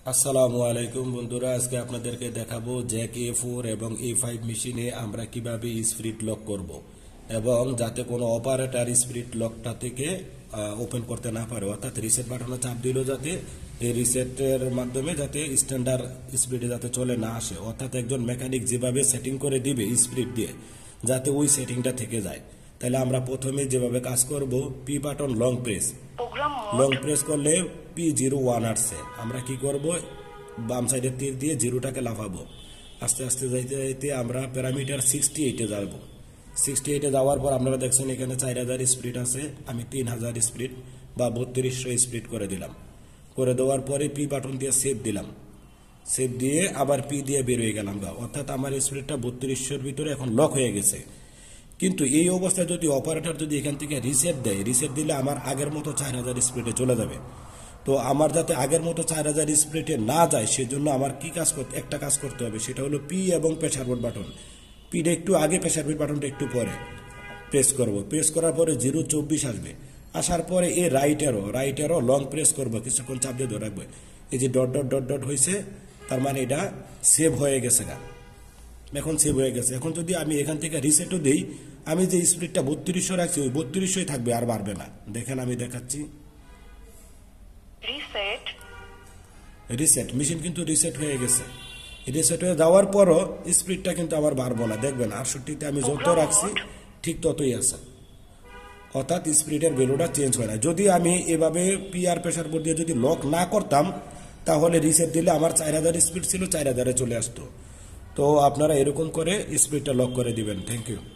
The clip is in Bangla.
আসসালামু আলাইকুম বন্ধুরা, আজকে আপনাদেরকে দেখাবো জ্যাক A4 এবং A5 মেশিনে আমরা কিভাবে স্পিরিট লক করব এবং যাতে কোনো অপারেটর স্পিরিট লকটা থেকে ওপেন করতে না পারে, অর্থাৎ রিসেট বাটনে চাপ দিল যাতে এই রিসেটের মাধ্যমে যাতে স্ট্যান্ডার্ড স্পিরিটে যাতে চলে না আসে, অর্থাৎ একজন মেকানিক যেভাবে সেটিং করে দিবে স্পিরিট দিয়ে যাতে ওই সেটিংটা থেকে যায়। তাহলে আমরা প্রথমে যেভাবে কাজ করব, পি বাটন লং প্রেস করলে P01 আসছে। আমরা কি করব, বাম সাইডের তীর দিয়ে জিরোটাকে লাফাবো, আস্তে আস্তে যাইতে যাইতে আমরা প্যারামিটার 68-এ যাব। 68-এ যাওয়ার পর আপনারা দেখছেন এখানে 4000 স্পিরিট আছে, আমি 3000 স্পিরিট বা 3200 স্পিরিট করে দিলাম। করে দেওয়ার পরে পি বাটন দিয়ে সেভ দিলাম, সেভ দিয়ে আবার পি দিয়ে বের হয়ে গেলাম, অর্থাৎ আমার স্পিরিটটা 3200-এর ভিতরে এখন লক হয়ে গেছে। কিন্তু এই অবস্থায় যদি অপারেটর যদি এখান থেকে রিসেট দেয়, রিসেট দিলে আমার আগের মতো 4000 স্পিরিটে চলে যাবে। তো আমার যাতে আগের মতো 4000 স্পিরিটে না যায় সেজন্য আমার কি কাজ করতে, একটা কাজ করতে হবে, সেটা হলো পি এবং প্রেসার বোর্ড বাটন। পিটা একটু আগে, প্রেসার বোর্ড বাটনটা একটু পরে প্রেস করব। প্রেস করার পরে 024 আসবে, আসার পরে এই রাইট অ্যারো লং প্রেস করবো, কিছুক্ষণ চাপ দিয়ে ধরে রাখবে। এই যে ডট ডট ডট ডট হয়েছে, তার মানে এটা সেভ হয়ে গেছে গা, এখন সেভ হয়ে গেছে। এখন যদি আমি এখান থেকে রিসেটও দিই, আমি যে স্পিডটা 3200 রাখছি ওই 3200-ই থাকবে, আর বাড়বে না। দেখেন আমি দেখাচ্ছি, রিসেট মেশিন কিন্তু রিসেট হয়ে গেছে। রিসেট হয়ে যাওয়ার পরও স্পিডটা কিন্তু আমার বাড়বো না, দেখবেন 68-তে আমি যত রাখছি ঠিক ততই আছে, অর্থাৎ স্পিডের ভ্যালুটা চেঞ্জ হয় না। যদি আমি এভাবে পি আর প্রেসার বোর্ড দিয়ে যদি লক না করতাম, তাহলে রিসেট দিলে আমার 4000 স্পিড ছিল 4000-এ চলে আসতো। তো আপনারা এরকম করে স্পিডটা লক করে দিবেন। Thank you.